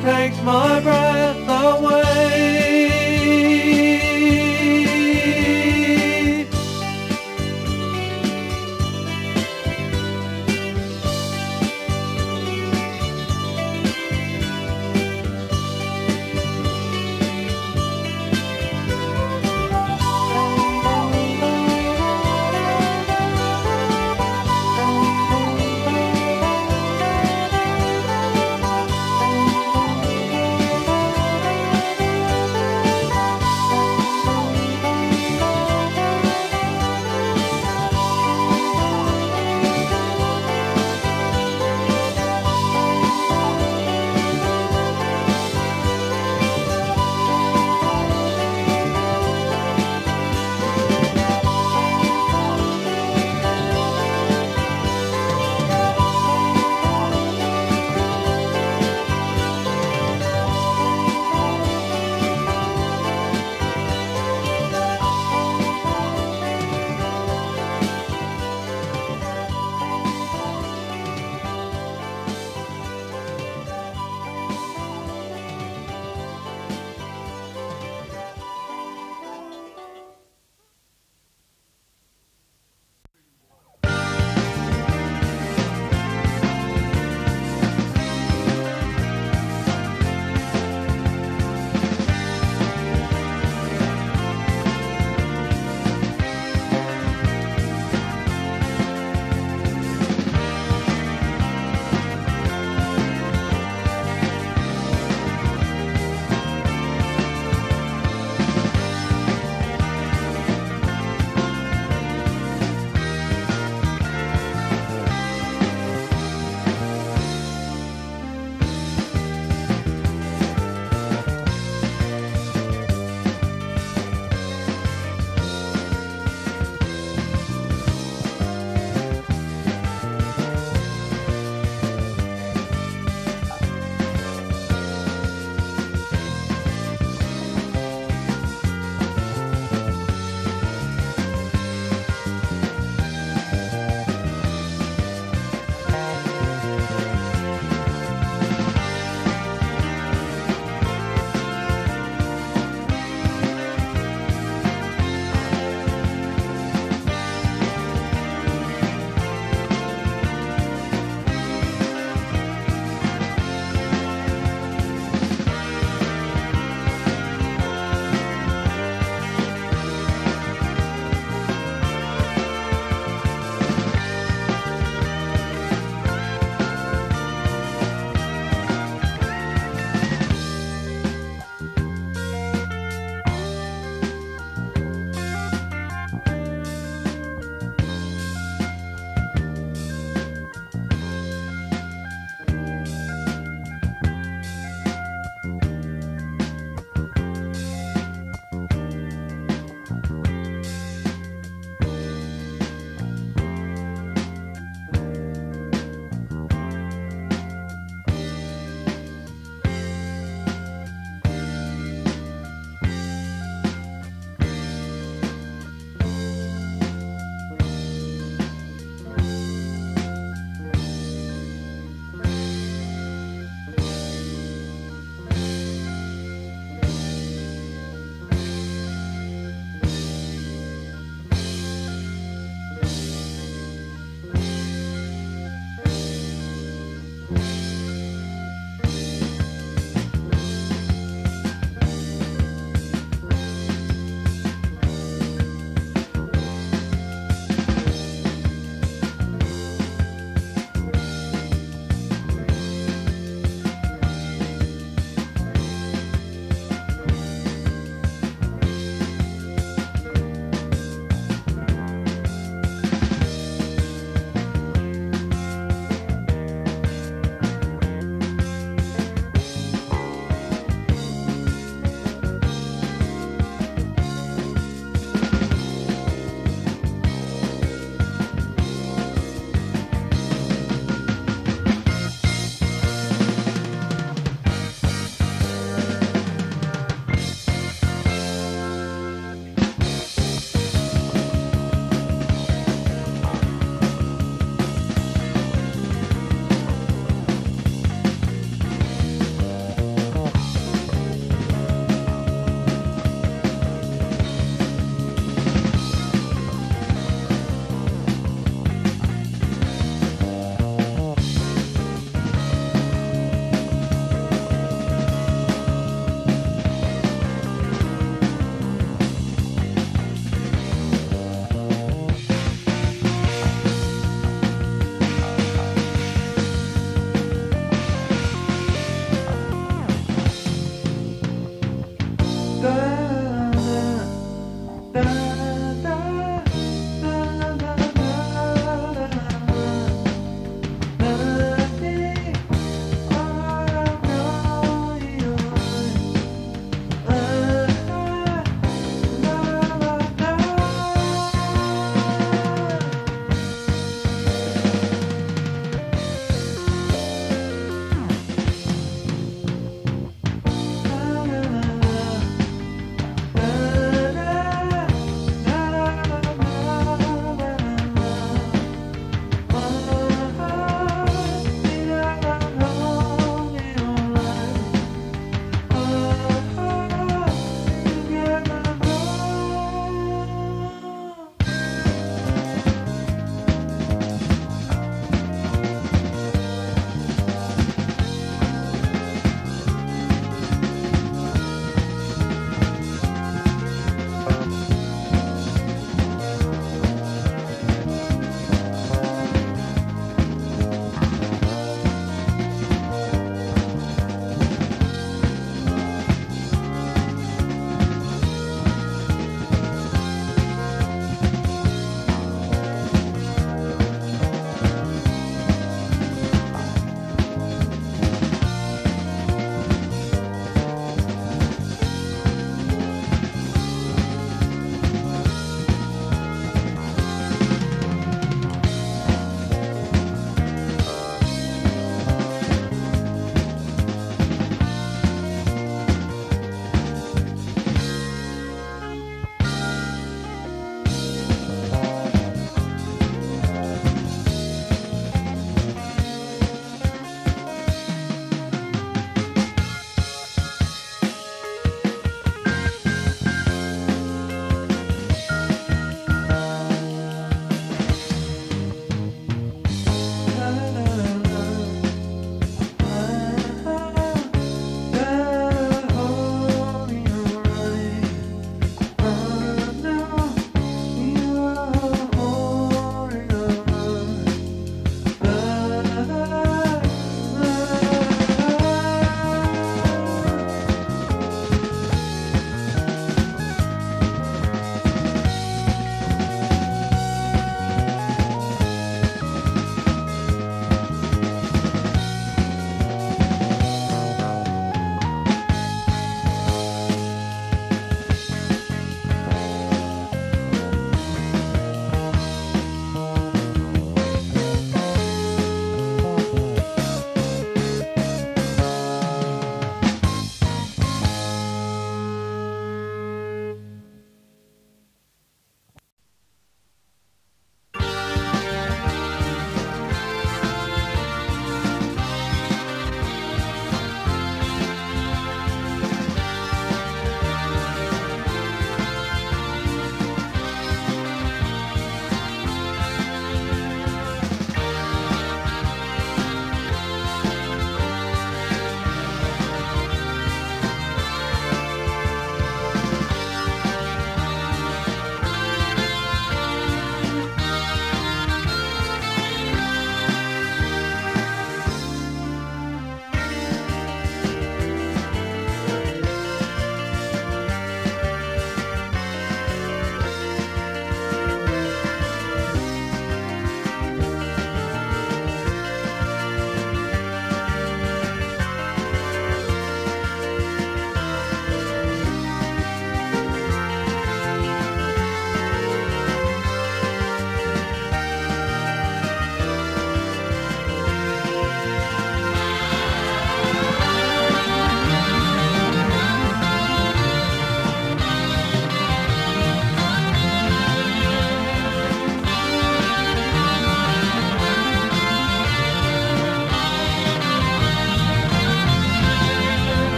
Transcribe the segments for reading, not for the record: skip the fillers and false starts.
takes my breath away.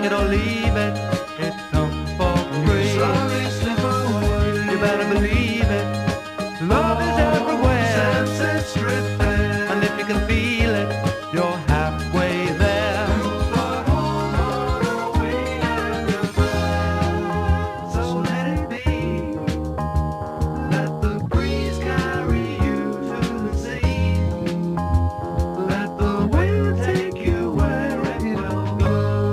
it or leave it, it comes for free. Slowly slip away. You better believe it. Love is everywhere. Sense it's drifting. And if you can feel it, you're halfway there. You'll fly home on a wing and a prayer. So let it be. Let the breeze carry you to the sea. Let the wind take you where it will go.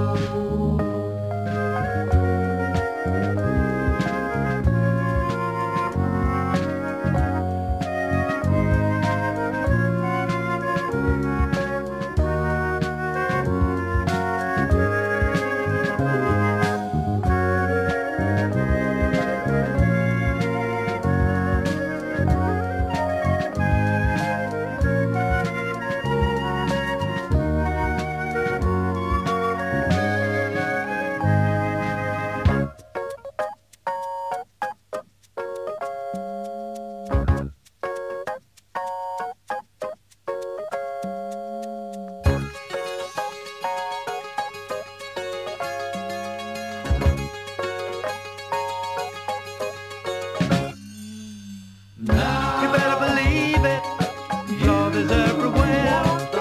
You better believe it. Love is everywhere.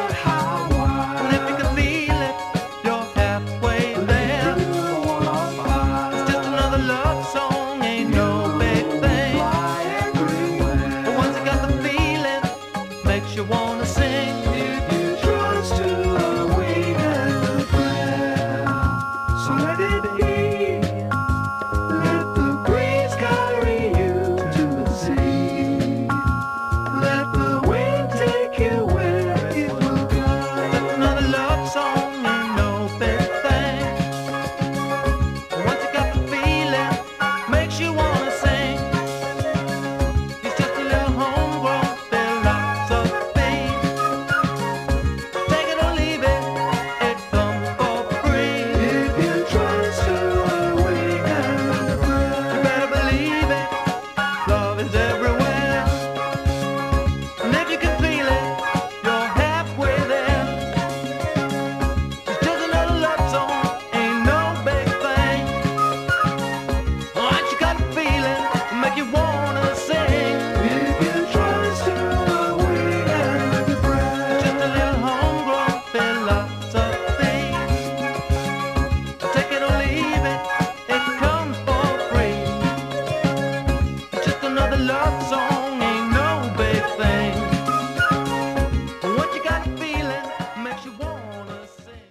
And if you can feel it, you're halfway there. It's just another love song, ain't no big thing. But once you got the feeling, makes you wanna sing. If you trust to a wing and a prayer, so let it be. Let the breeze carry you to the sea. Let the wind take you where it will go. Another love song ain't no big thing. Once you got the feeling, makes you wanna sing. It's just a little homegrown philosophy. Take it or leave it, it comes for free. If you trust to a wing and a prayer, you better believe it. Love is everywhere. And if you can feel it, you're halfway there. It's just another love song, ain't no big thing. Once you got a feeling, make you wanna sing. If you trust to a wing and a prayer, just a little homegrown philosophy. Take it or leave it, it comes for free. It's just another love song, ain't no big thing. Once you got a feeling, makes you wanna sing.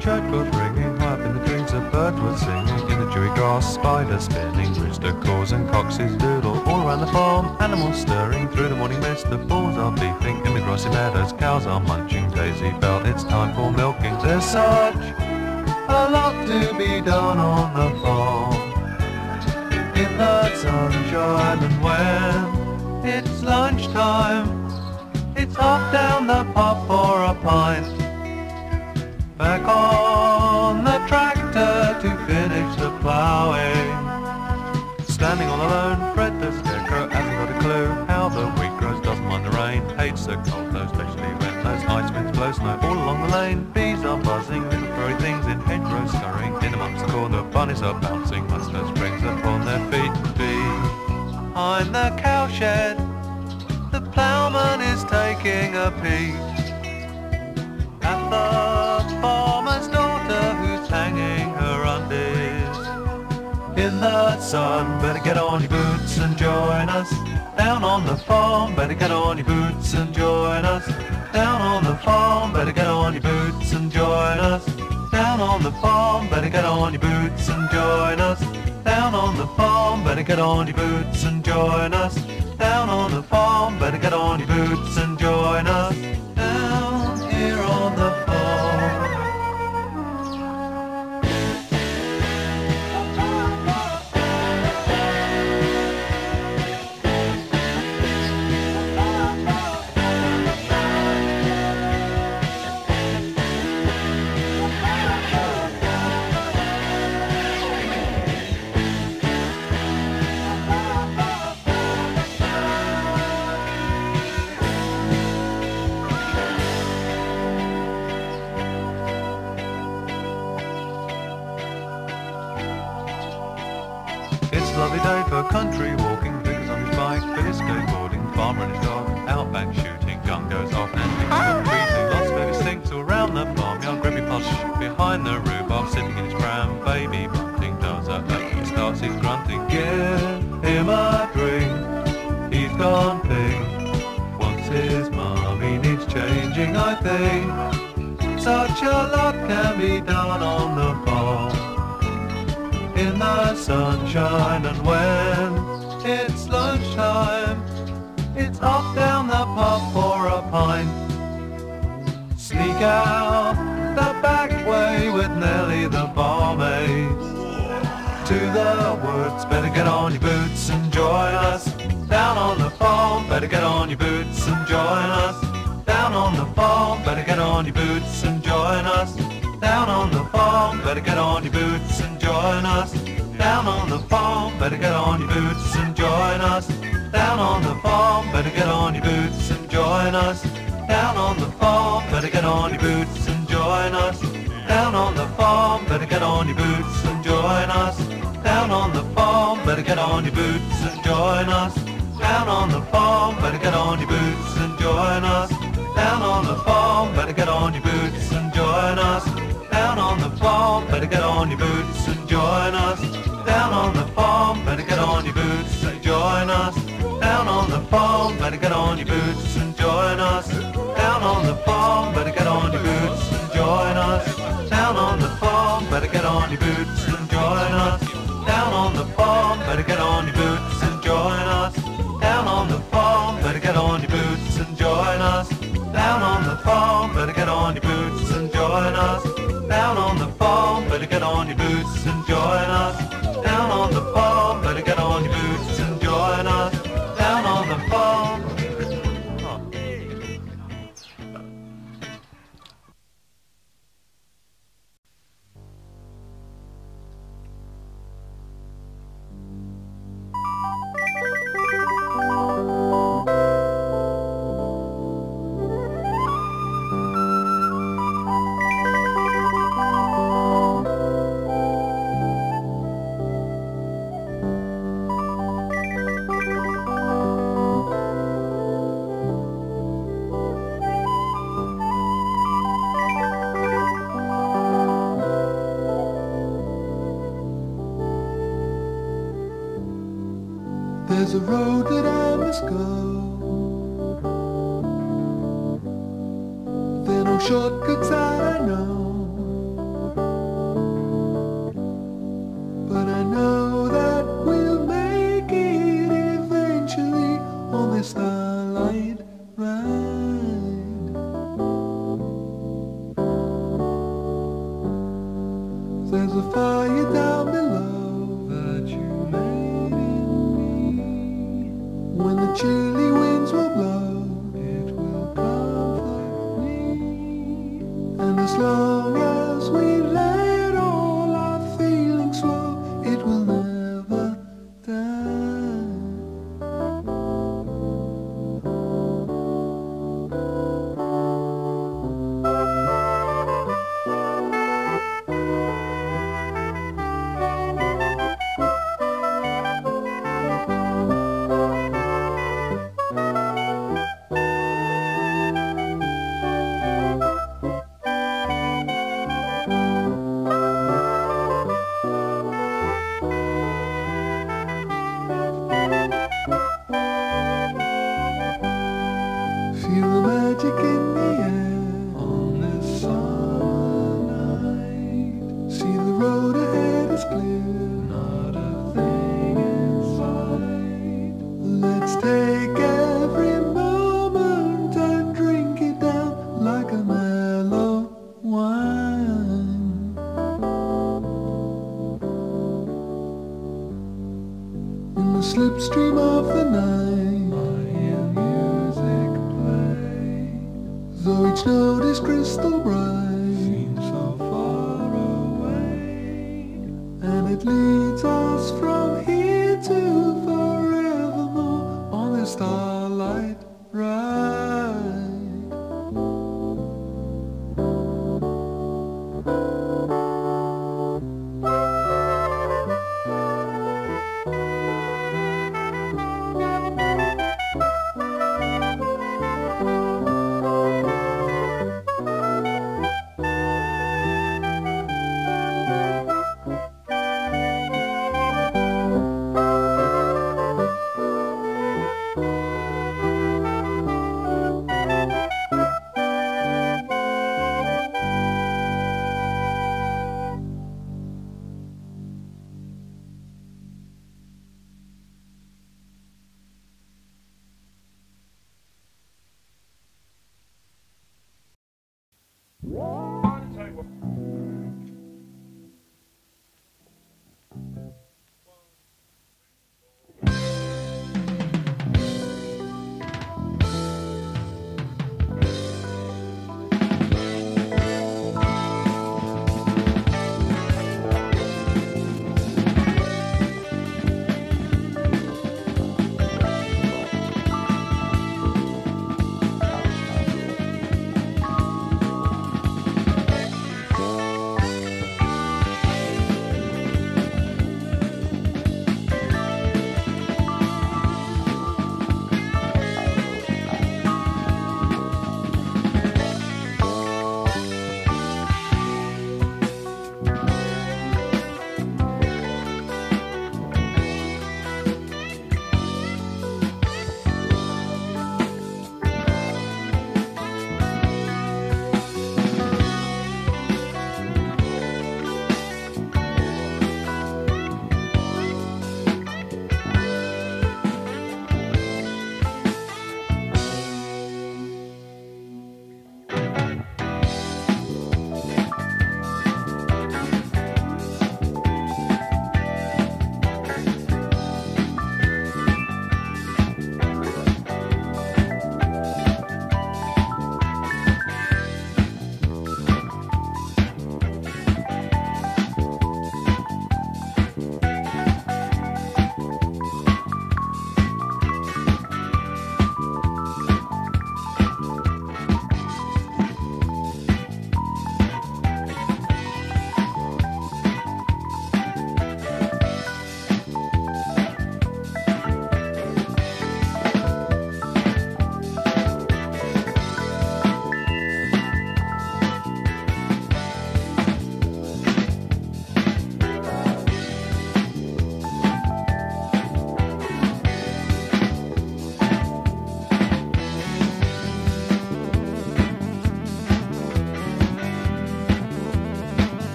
church bells ringing, high up in the trees a bird was singing. In the dewy grass, spiders spinning, rooster caws and cocks' doodle. All around the farm, animals stirring through the morning mist. The bulls are beefing in the grassy meadows, cows are munching. Daisy Bell, it's time for milking. There's such a lot to be done on the farm, in the sunshine, and when it's lunchtime, it's off down the pub for a pint. Back on the tractor to finish the ploughing. Standing all alone, Fred the Scarecrow hasn't got a clue how the wheat grows, doesn't mind the rain, hates the cold, though especially when those ice winds blow snow all along the lane. Bees are buzzing, little furry things in hedgerows scurrying. In amongst the corn, the bunnies are bouncing, mustard springs upon their feet. Behind the cowshed, the ploughman is taking a peek at the farmer's daughter who's hanging her undies in the sun. Better get on your boots and join us down on the farm. Better get on your boots and join us down on the farm. Better get on your boots and join us down on the farm. Better get on your boots and join us down on the farm. Better get on your boots and join us down on the farm. Better get on your boots and join us down here on the farm. Lovely day for country walking, Vickers on his bike, Billy skateboarding, farmer and his dog, outback shooting, gun goes off and things stop breathing. Lots of baby stinks all around the farmyard, Gribby Posh behind the rhubarb, sitting in his pram, baby bunting, does a he starts his grunting. Give him a drink, he's gone pink, wants his mum, he needs changing I think. Such a lot can be done on the farm, in the sunshine, and when it's lunchtime, it's off down the pub for a pint. Sneak out the back way with Nellie the barmaid to the woods. Better get on your boots and join us down on the farm. Better get on your boots and join us down on the farm. Better get on your boots and join us down on the farm. Better get on your boots and join us down on the farm. Better get on your boots and join us down on the farm. Better get on your boots and join us down on the farm. Better get on your boots and join us down on the farm. Better get on your boots and join us down on the farm. Better get on your boots and join us down on the farm. Better get on your boots and join us down on the farm. Better get on your boots and join us down on the farm. Better get on your boots and join us down on the farm. Better get on your boots and join us down on the farm. Better get on your boots and join us down on the farm. Better get on your boots and join us down on the farm. Better get on your boots and join us down on the farm. Better get on your boots and join us down on the farm. Better get on your boots and join us down on the farm. Better get on your boots and join us down on the farm. Better get on your boots and join us down on the farm. Better get on your boots and join us down on the farm. There's a road that I must go. There are no shortcuts I know. chilly winds will blow, it will comfort me. And as long as we let all our feelings flow, it will never die. Feel the magic in the air on this summer night. See the road ahead is clear, not a thing in sight. Let's take every moment and drink it down like a mellow wine. In the slipstream of the night, I hear music play. Though each note is crystal bright, seems so far away, and it leads us from here to forevermore on this starlight ride.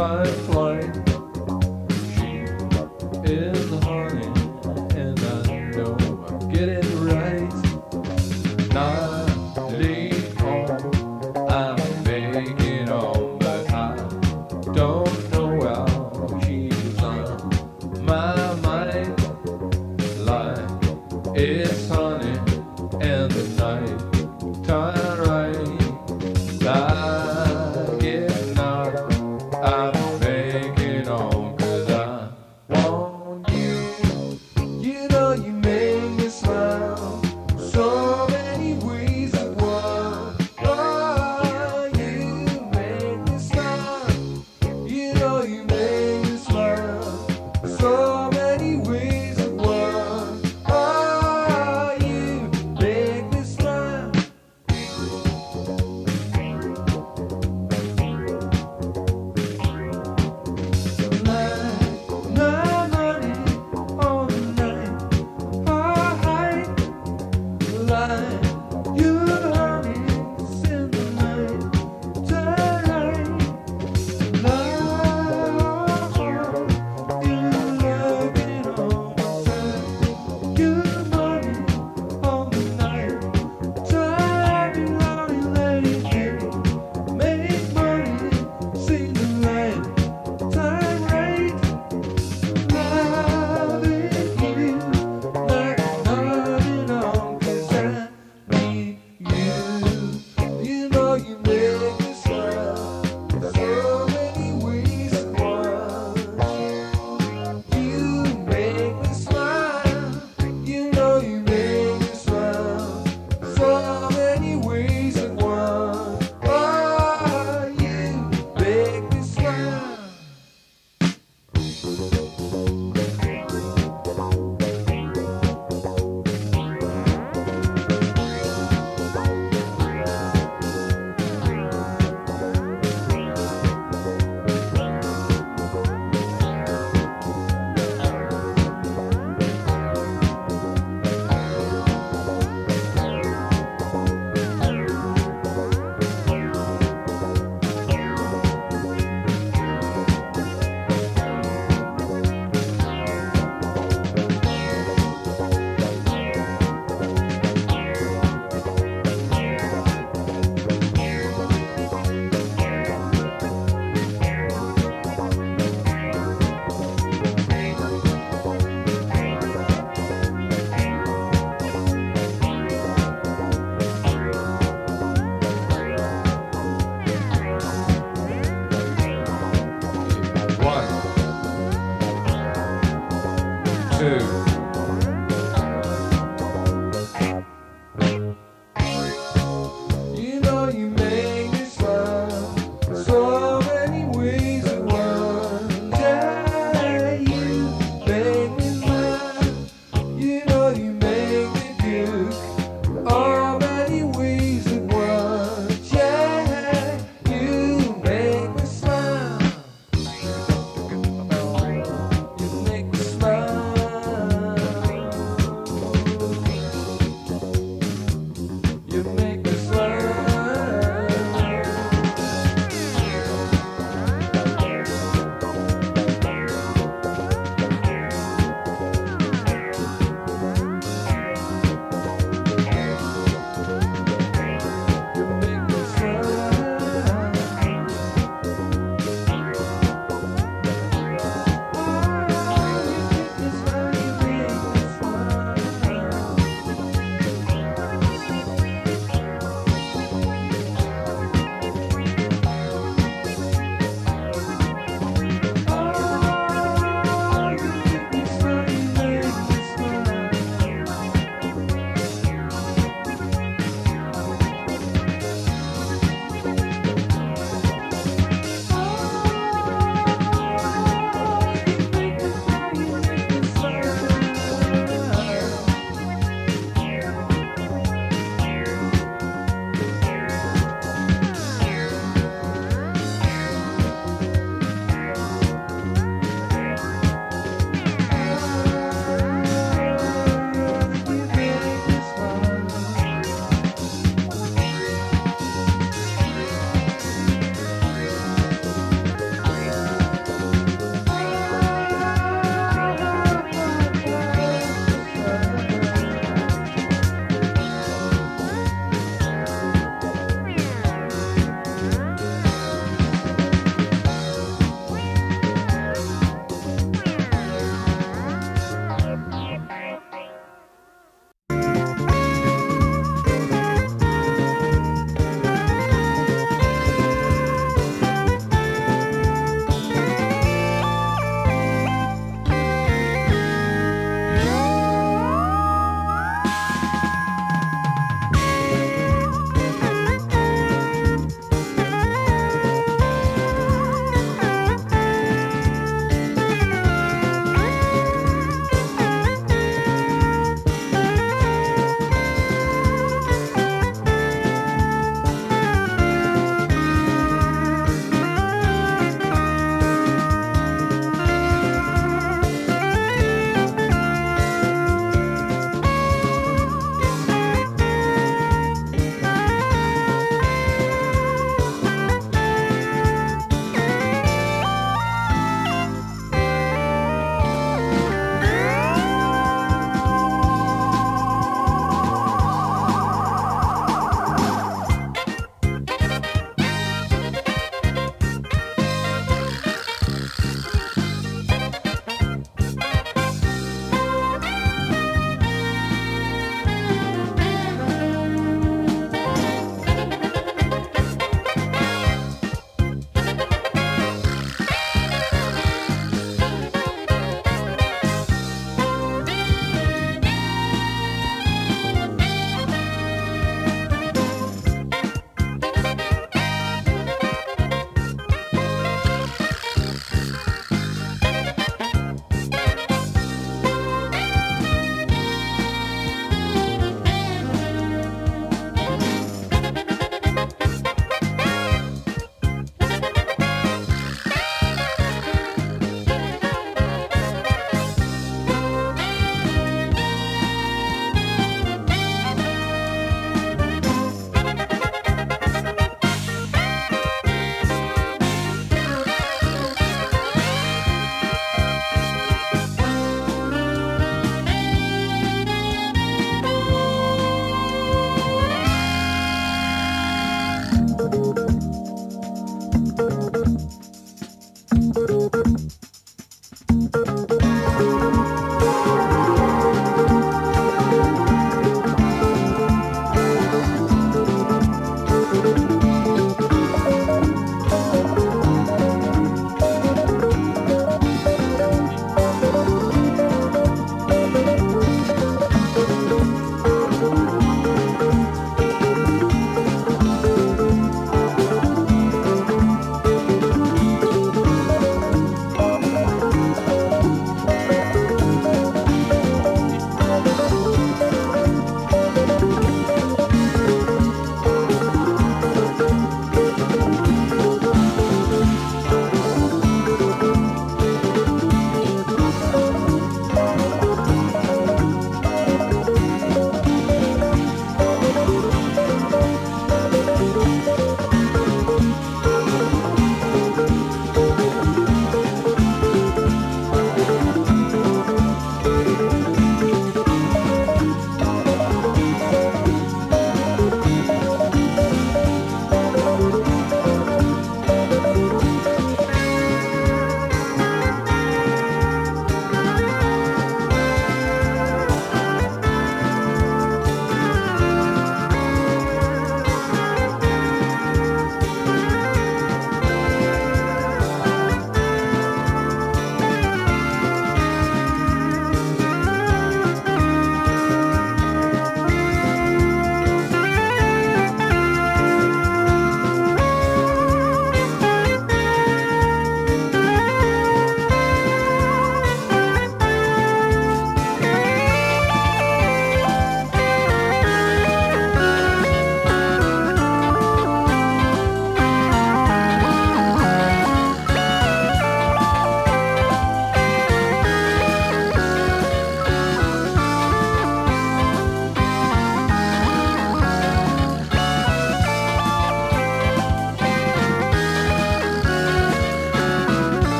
high flight.